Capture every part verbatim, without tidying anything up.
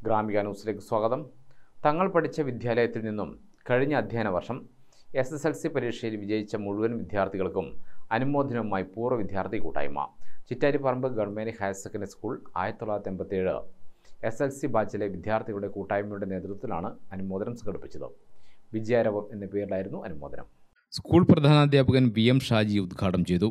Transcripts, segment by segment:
ഗ്രാമിക ന്യൂസിലേക്ക് സ്വാഗതം. തങ്ങൾ പഠിച്ച വിദ്യാലയത്തിൽ നിന്നും കഴിഞ്ഞ അധ്യയന വർഷം എസ് എസ് എൽ സി പരീക്ഷയിൽ വിജയിച്ച മുഴുവൻ വിദ്യാർത്ഥികൾക്കും അനുമോദനവുമായി പൂർവ്വ വിദ്യാർത്ഥി കൂട്ടായ്മ. Chittariparamba government higher secondary school ആയിരത്തി തൊള്ളായിരത്തി എൺപത്തിയേഴ് എസ് എൽ സി ബാച്ചിലെ വിദ്യാർത്ഥികളുടെ കൂട്ടായ്മയുടെ നേതൃത്വത്തിലാണ് അനുമോദനം സംഘടിപ്പിച്ചത്. വിജയാരവം എന്ന പേരിലായിരുന്നു അനുമോദനം. സ്കൂൾ പ്രധാനാധ്യാപകൻ വി എം ഷാജി ഉദ്ഘാടനം ചെയ്തു.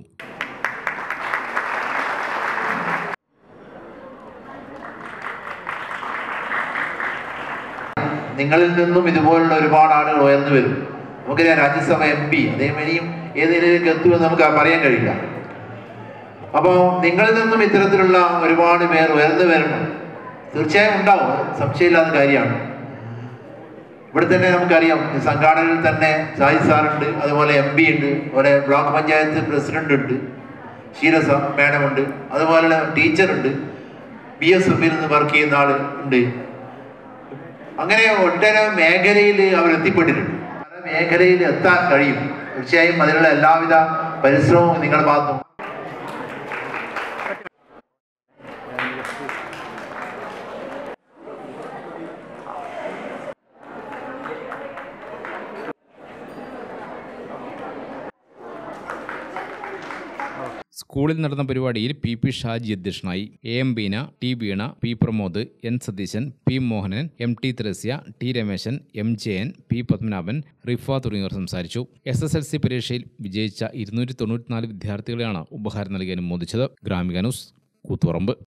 നിങ്ങളിൽ നിന്നും ഇതുപോലുള്ള ഒരുപാട് ആളുകൾ ഉയർന്നു വരും. നമുക്കറിയാം രാജ്യസഭ എം പി അതേമാതിരിയും ഏതെങ്കിലും എത്തുമെന്ന് നമുക്ക് പറയാൻ കഴിയില്ല. അപ്പോൾ നിങ്ങളിൽ നിന്നും ഇത്തരത്തിലുള്ള ഒരുപാട് പേർ ഉയർന്നു വരണം. തീർച്ചയായും ഉണ്ടാവും, സംശയമില്ലാത്ത കാര്യമാണ്. ഇവിടെ തന്നെ നമുക്കറിയാം സംഘാടനയിൽ തന്നെ ഷാഹിദ് സാറുണ്ട്, അതുപോലെ എം പി ഉണ്ട്, അതുപോലെ ബ്ലോക്ക് പഞ്ചായത്ത് പ്രസിഡന്റ് ഉണ്ട്, ഷീലസ മാഡമുണ്ട്, അതുപോലെ ടീച്ചറുണ്ട്, ബി എസ് എഫിൽ നിന്ന് വർക്ക് ചെയ്യുന്ന ആൾ ഉണ്ട്. അങ്ങനെ ഒട്ടേറെ മേഖലയിൽ അവർ എത്തിപ്പെട്ടിട്ടുണ്ട്. പല മേഖലയിൽ എത്താൻ കഴിയും. തീർച്ചയായും അതിനുള്ള എല്ലാവിധ പരിശ്രമവും നിങ്ങളുടെ ഭാഗത്തും. സ്കൂളിൽ നടന്ന പരിപാടിയിൽ പി പി ഷാജി അധ്യക്ഷനായി. A M Beena, T Veena, P Pramod, N Satheesan, P Mohanan, M T Theresia, T Rameshan, M Jayan, P Padmanabhan, Rifa തുടങ്ങിയവർ സംസാരിച്ചു. എസ് എസ് എൽ സി പരീക്ഷയിൽ വിജയിച്ച ഇരുന്നൂറ്റി തൊണ്ണൂറ്റിനാല് വിദ്യാർത്ഥികളെയാണ് ഉപഹാരം നൽകി അനുമോദിച്ചത്. ഗ്രാമിക ന്യൂസ്, കൂത്തുപറമ്പ്.